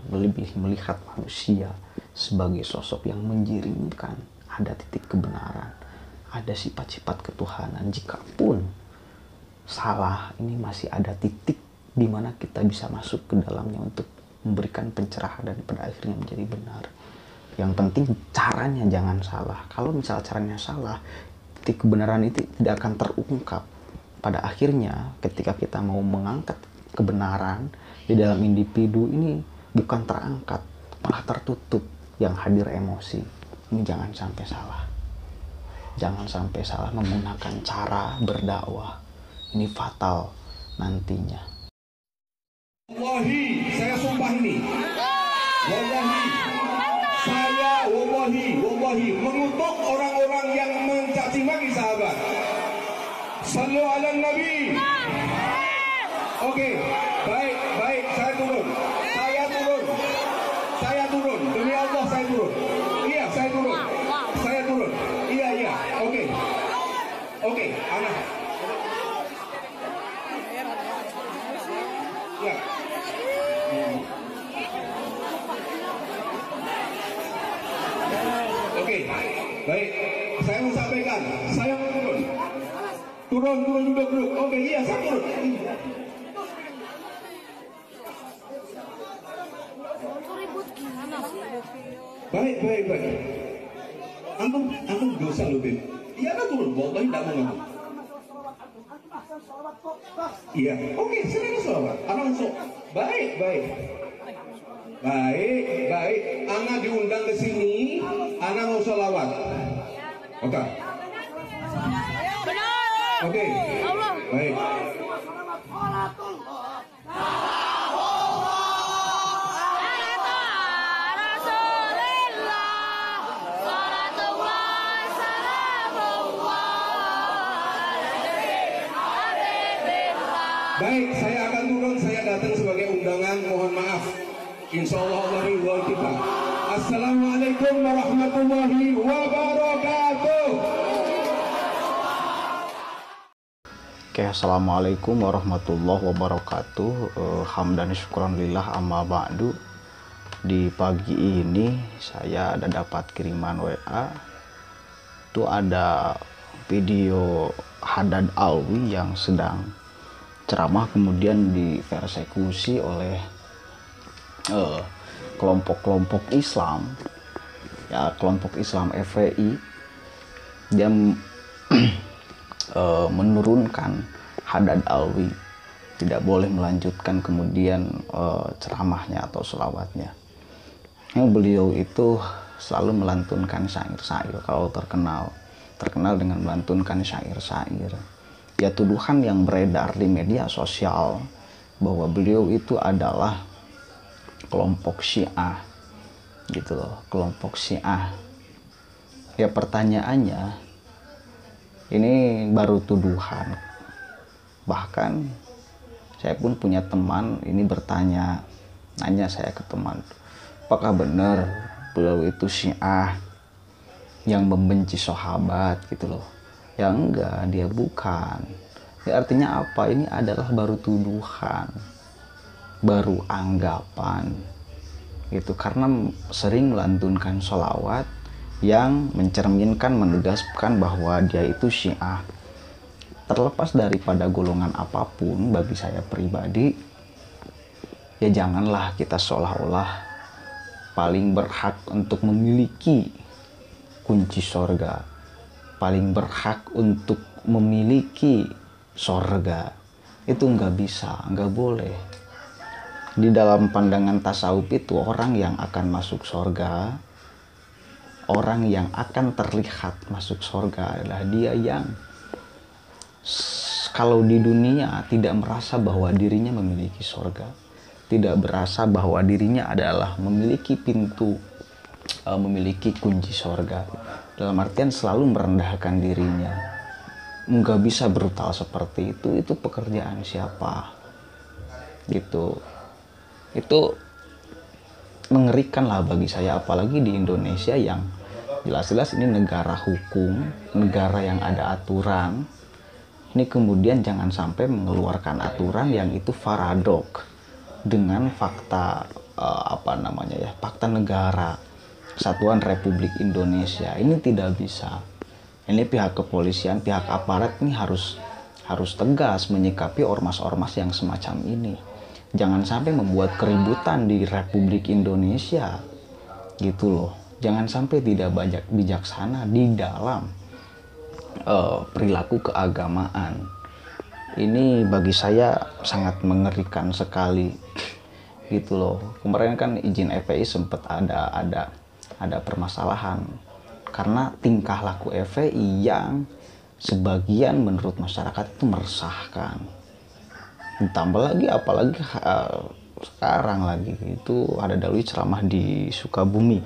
lebih melihat manusia sebagai sosok yang menjirimkan, ada titik kebenaran, ada sifat-sifat ketuhanan. Jikapun salah, ini masih ada titik di mana kita bisa masuk ke dalamnya untuk memberikan pencerahan dan pada akhirnya menjadi benar. Yang penting caranya jangan salah. Kalau misalnya caranya salah, titik kebenaran itu tidak akan terungkap. Pada akhirnya ketika kita mau mengangkat kebenaran di dalam individu ini, bukan terangkat, malah tertutup, yang hadir emosi. Ini jangan sampai salah. Jangan sampai salah menggunakan cara berdakwah. Ini fatal nantinya. Wallahi, saya sumpah ini. Wallahi, saya wallahi mengutuk orang-orang yang mencaci maki sahabat. Sallu ala Nabi. Oke, baik, saya turun. Demi Allah saya turun. Iya, saya turun. Iya. Oke, anak. Ya. Oke, baik. Saya mau sampaikan, saya mau turun. Turun, duduk. Oke, iya, saya turun. Baik. Antum dosa lu, Bin. Iya, anda turun. Wallahi tidak mau ngomong. Iya, oke, sering sholawat. Anak langsung. Baik. Anak diundang ke sini, anak mau sholawat. Oke. Oke. Baik. Baik, saya akan turun. Saya datang sebagai undangan. Mohon maaf. Insya Allah wal kita. Assalamualaikum warahmatullahi wabarakatuh. Oke, assalamualaikum warahmatullahi wabarakatuh. Hamdan syukran lillah amma ba'du. Di pagi ini saya ada dapat kiriman WA. Itu ada video Haddad Alwi yang sedang ceramah kemudian dipersekusi oleh kelompok-kelompok Islam, ya kelompok Islam FPI. Dia menurunkan Haddad Alwi, tidak boleh melanjutkan kemudian ceramahnya atau selawatnya. Yang beliau itu selalu melantunkan syair-syair. Kalau terkenal dengan melantunkan syair-syair. Ya, tuduhan yang beredar di media sosial bahwa beliau itu adalah kelompok Syiah, gitu loh, kelompok Syiah. Ya, pertanyaannya, ini baru tuduhan. Bahkan saya pun punya teman ini bertanya, nanya saya ke teman, apakah benar beliau itu Syiah yang membenci sahabat, gitu loh. Ya enggak, dia bukan. Ya, artinya apa? Ini adalah baru tuduhan, baru anggapan, gitu. Karena sering melantunkan sholawat yang mencerminkan, menegaskan bahwa dia itu Syiah. Terlepas daripada golongan apapun, bagi saya pribadi, ya janganlah kita seolah-olah paling berhak untuk memiliki kunci sorga, paling berhak untuk memiliki sorga. Itu nggak bisa, nggak boleh. Di dalam pandangan tasawuf itu, orang yang akan masuk sorga, orang yang akan terlihat masuk sorga adalah dia yang kalau di dunia tidak merasa bahwa dirinya memiliki sorga, tidak berasa bahwa dirinya adalah memiliki pintu, memiliki kunci sorga. Dalam artian selalu merendahkan dirinya. Nggak bisa brutal seperti itu pekerjaan siapa? Gitu. Itu mengerikan lah bagi saya, apalagi di Indonesia yang jelas-jelas ini negara hukum, negara yang ada aturan. Ini kemudian jangan sampai mengeluarkan aturan yang itu faradok dengan fakta apa namanya ya, Fakta Negara Kesatuan Republik Indonesia. Ini tidak bisa. Ini pihak kepolisian, pihak aparat ini harus tegas menyikapi ormas-ormas yang semacam ini. Jangan sampai membuat keributan di Republik Indonesia, gitu loh. Jangan sampai tidak bijaksana di dalam perilaku keagamaan. Ini bagi saya sangat mengerikan sekali, gitu loh. Kemarin kan izin FPI sempat ada permasalahan karena tingkah laku FPI yang sebagian menurut masyarakat itu meresahkan. Ditambah lagi apalagi sekarang lagi itu ada dalih ceramah di Sukabumi.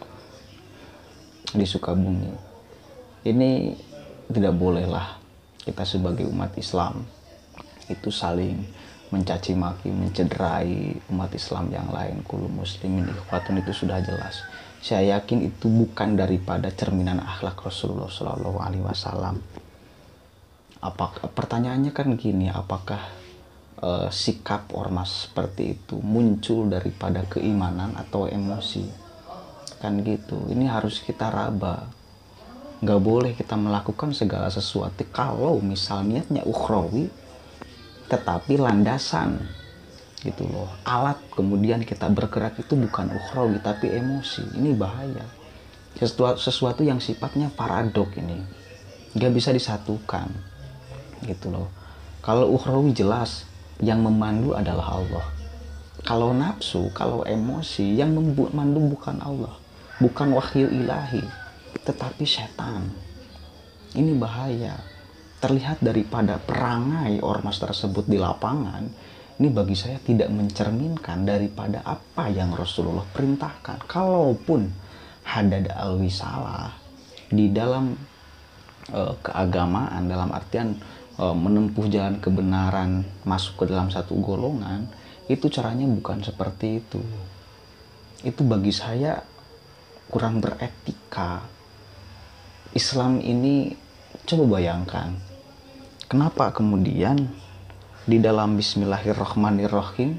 Ini tidak bolehlah kita sebagai umat Islam itu saling mencaci maki, mencederai umat Islam yang lain. Kullu muslimin ikhwatun, itu sudah jelas. Saya yakin itu bukan daripada cerminan akhlak Rasulullah Shallallahu Alaihi Wasallam. Pertanyaannya kan gini, apakah sikap ormas seperti itu muncul daripada keimanan atau emosi? Kan gitu. Ini harus kita raba. Nggak boleh kita melakukan segala sesuatu kalau misal niatnya ukhrawi, tetapi landasan gitu loh, alat kemudian kita bergerak itu bukan ukhrawi tapi emosi. Ini bahaya. Sesuatu yang sifatnya paradok ini nggak bisa disatukan, gitu loh. Kalau ukhrawi jelas yang memandu adalah Allah. Kalau nafsu, kalau emosi, yang memandu bukan Allah, bukan wahyu ilahi, tetapi setan. Ini bahaya. Terlihat daripada perangai ormas tersebut di lapangan, ini bagi saya tidak mencerminkan daripada apa yang Rasulullah perintahkan. Kalaupun Haddad Alwi salah di dalam keagamaan, dalam artian menempuh jalan kebenaran, masuk ke dalam satu golongan, itu caranya bukan seperti itu. Itu bagi saya kurang beretika. Islam ini, coba bayangkan, kenapa kemudian di dalam Bismillahirrahmanirrahim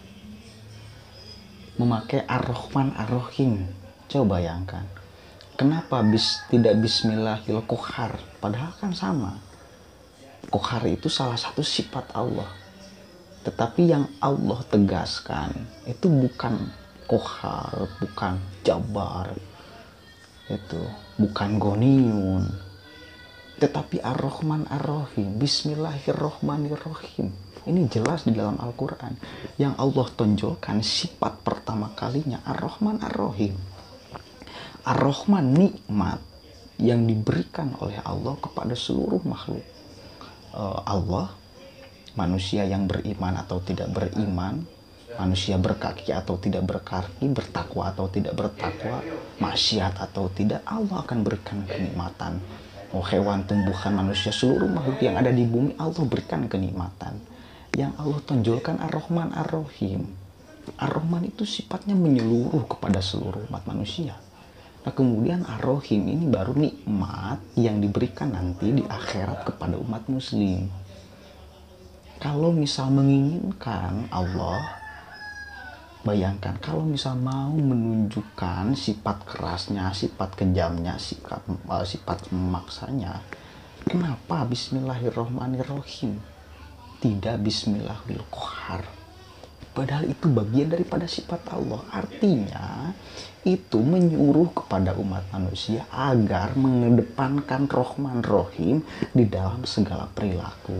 memakai Ar-Rahman Ar-Rahim? Coba bayangkan. Kenapa tidak Bismillahirrahmanirrahim? Padahal kan sama. Qahar itu salah satu sifat Allah. Tetapi yang Allah tegaskan itu bukan Qahar, bukan Jabbar, itu bukan Goniun, tetapi Ar-Rahman Ar-Rahim. Bismillahirrahmanirrahim. Ini jelas di dalam Al-Quran. Yang Allah tonjolkan sifat pertama kalinya Ar-Rahman Ar-Rahim. Ar-Rahman nikmat yang diberikan oleh Allah kepada seluruh makhluk Allah, manusia yang beriman atau tidak beriman, manusia berkaki atau tidak berkaki, bertakwa atau tidak bertakwa, maksiat atau tidak, Allah akan berikan kenikmatan. Hewan, tumbuhan, manusia, seluruh makhluk yang ada di bumi, Allah berikan kenikmatan. Yang Allah tonjolkan Ar-Rahman Ar-Rahim. Ar-Rahman itu sifatnya menyeluruh kepada seluruh umat manusia. Nah kemudian Ar-Rahim ini baru nikmat yang diberikan nanti di akhirat kepada umat muslim. Kalau misal menginginkan Allah, bayangkan kalau misal mau menunjukkan sifat kerasnya, sifat kejamnya, sifat memaksanya, kenapa Bismillahirrahmanirrahim tidak Bismillahirrahmanirrahim? Padahal itu bagian daripada sifat Allah. Artinya itu menyuruh kepada umat manusia agar mengedepankan Rahman Rahim di dalam segala perilaku.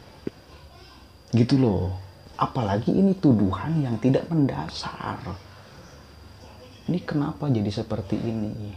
Gitu loh. Apalagi ini tuduhan yang tidak mendasar. Ini kenapa jadi seperti ini?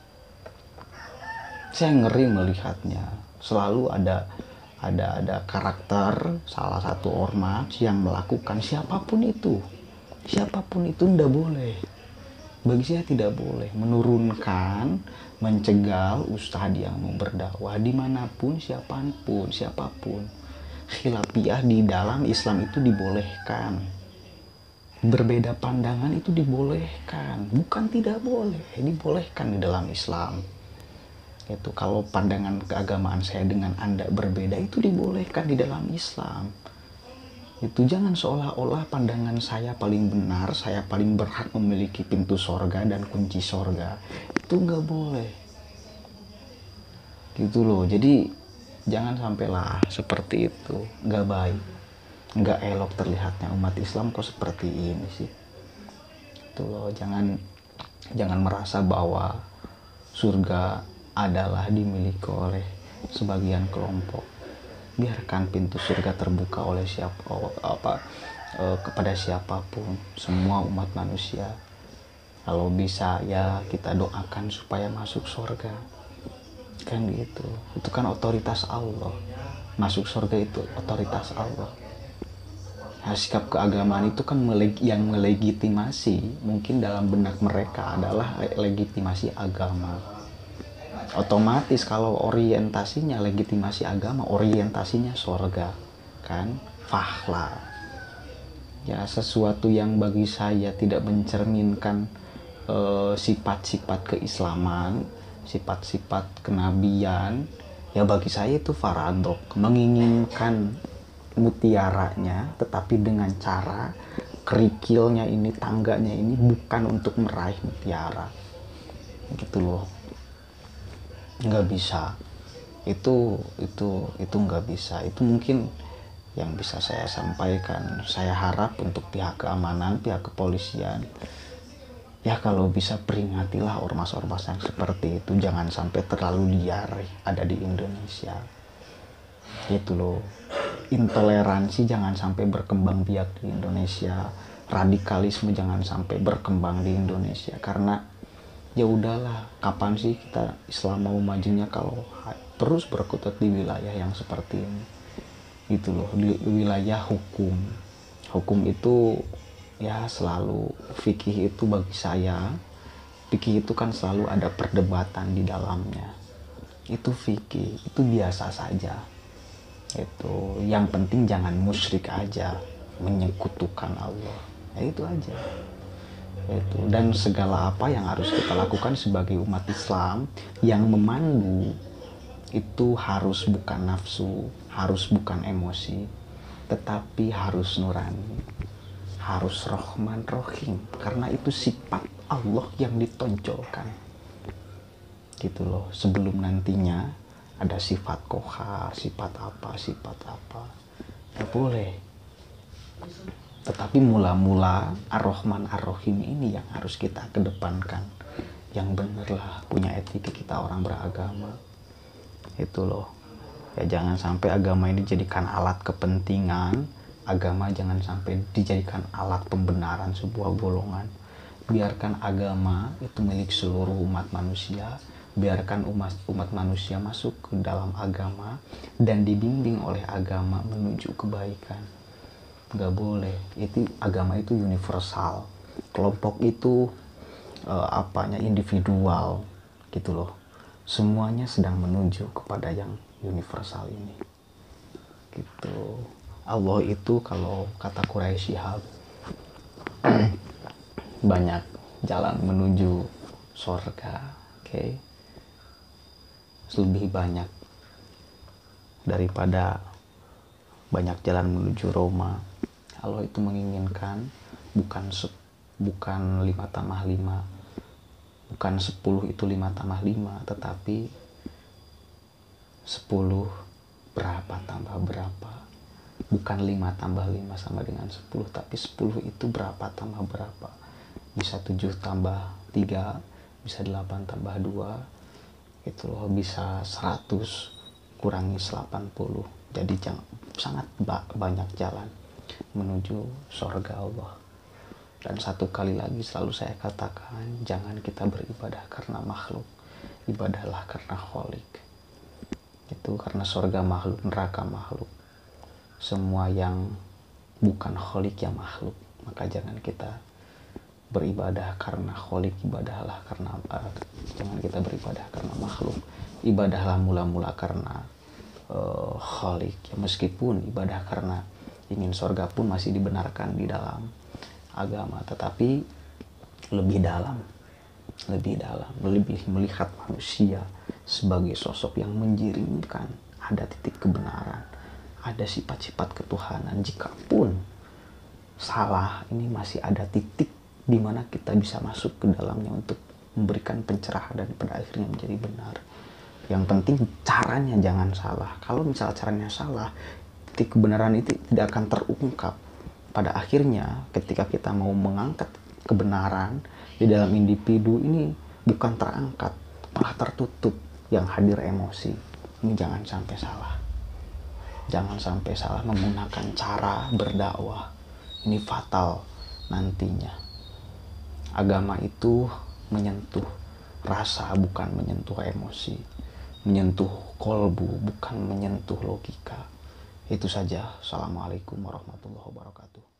Saya ngeri melihatnya. Selalu ada karakter salah satu ormas yang melakukan, siapapun itu ndak boleh. Bagi saya tidak boleh menurunkan, mencegal ustadz yang mau berdakwah dimanapun, siapapun. Khilafiyah di dalam Islam itu dibolehkan. Berbeda pandangan itu dibolehkan, bukan tidak boleh, dibolehkan di dalam Islam. Itu kalau pandangan keagamaan saya dengan Anda berbeda, itu dibolehkan di dalam Islam. Itu jangan seolah-olah pandangan saya paling benar, saya paling berhak memiliki pintu sorga dan kunci sorga. Itu nggak boleh. Gitu loh. Jadi jangan sampailah seperti itu. Nggak baik. Nggak elok terlihatnya umat Islam kok seperti ini sih. Itu loh. Jangan merasa bahwa surga adalah dimiliki oleh sebagian kelompok. Biarkan pintu surga terbuka oleh kepada siapapun, semua umat manusia. Kalau bisa ya kita doakan supaya masuk surga, kan gitu. Itu kan otoritas Allah. Masuk surga itu otoritas Allah. Nah, sikap keagamaan itu kan yang melegitimasi mungkin dalam benak mereka adalah legitimasi agama. Otomatis kalau orientasinya legitimasi agama, orientasinya surga, kan? Fahla. Ya, sesuatu yang bagi saya tidak mencerminkan sifat-sifat keislaman, sifat-sifat kenabian, ya bagi saya itu faradok, menginginkan mutiaranya tetapi dengan cara kerikilnya ini, tangganya ini bukan untuk meraih mutiara. Gitu loh. Nggak bisa, itu nggak bisa. Itu mungkin yang bisa saya sampaikan. Saya harap untuk pihak keamanan, pihak kepolisian, ya kalau bisa peringatilah ormas-ormas yang seperti itu, jangan sampai terlalu liar ada di Indonesia. Gitu loh. Intoleransi jangan sampai berkembang biak di Indonesia, radikalisme jangan sampai berkembang di Indonesia. Karena ya udahlah, kapan sih kita Islam mau majunya kalau terus berkutat di wilayah yang seperti ini. Gitu loh, di wilayah hukum. Hukum itu ya selalu, fikih itu bagi saya, fikih itu kan selalu ada perdebatan di dalamnya. Itu fikih, itu biasa saja. Itu yang penting jangan musyrik aja, menyekutukan Allah. Ya itu aja. Itu. Dan segala apa yang harus kita lakukan sebagai umat Islam, yang memandu itu harus bukan nafsu, harus bukan emosi, tetapi harus nurani, harus Rahman Rahim, karena itu sifat Allah yang ditonjolkan. Gitu loh. Sebelum nantinya ada sifat Qahar, sifat apa ya boleh. Tetapi mula-mula Ar-Rahman Ar-Rahim ini yang harus kita kedepankan. Yang bener lah, punya etika kita orang beragama. Itu loh. Ya jangan sampai agama ini dijadikan alat kepentingan. Agama jangan sampai dijadikan alat pembenaran sebuah golongan. Biarkan agama itu milik seluruh umat manusia. Biarkan umat manusia masuk ke dalam agama dan dibimbing oleh agama menuju kebaikan. Nggak boleh. Itu agama itu universal. Kelompok itu individual, gitu loh. Semuanya sedang menuju kepada yang universal ini. Gitu. Allah itu kalau kata Quraisy Shihab banyak jalan menuju surga, oke? Lebih banyak daripada banyak jalan menuju Roma. Allah itu menginginkan bukan 5 tambah 5, bukan 10 itu 5 tambah 5, tetapi 10 berapa tambah berapa. Bukan 5 tambah 5 sama dengan 10, tapi 10 itu berapa tambah berapa. Bisa 7 tambah 3, bisa 8 tambah 2, itu loh, bisa 100 kurangi 80. Jadi sangat banyak jalan menuju surga Allah. Dan satu kali lagi selalu saya katakan, jangan kita beribadah karena makhluk, ibadahlah karena Khalik. Itu karena surga makhluk, neraka makhluk. Semua yang bukan Khalik ya makhluk. Maka jangan kita beribadah karena Khalik, ibadahlah karena jangan kita beribadah karena makhluk. Ibadahlah mula-mula karena Khalik. Ya, meskipun ibadah karena ingin surga pun masih dibenarkan di dalam agama, tetapi lebih dalam, lebih melihat manusia sebagai sosok yang menjirimkan, ada titik kebenaran, ada sifat-sifat ketuhanan. Jikapun salah, ini masih ada titik di mana kita bisa masuk ke dalamnya untuk memberikan pencerahan dan pada akhirnya menjadi benar. Yang penting caranya jangan salah. Kalau misalnya caranya salah, titik kebenaran itu tidak akan terungkap. Pada akhirnya ketika kita mau mengangkat kebenaran di dalam individu ini, bukan terangkat, malah tertutup, yang hadir emosi. Ini jangan sampai salah. Jangan sampai salah menggunakan cara berdakwah. Ini fatal nantinya. Agama itu menyentuh rasa, bukan menyentuh emosi. Menyentuh kolbu, bukan menyentuh logika. Itu saja. Assalamualaikum warahmatullahi wabarakatuh.